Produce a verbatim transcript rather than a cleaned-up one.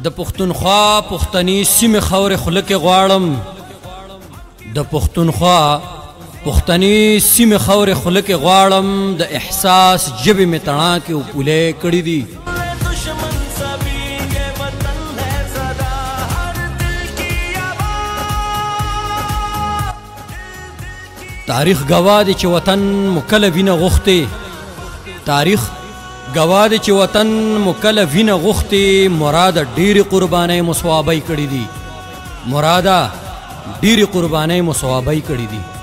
د پښتونخوا پښتني سیمې خاورې خوله کې غواړم د پښتونخوا پښتني سیمې خاورې خوله کې غواړم د احساس ژبې مې تڼاکې وپولې کړي دي تاریخ گواه دی چې وطن مو کله وینه غوښتې تاریخ گواه دی چې وطن مو کله وینه غوښتې مراده ډېرې قربانۍ مو ثوابۍ کړي دي مراده ډېرې قربانۍ مو ثوابۍ کړي دي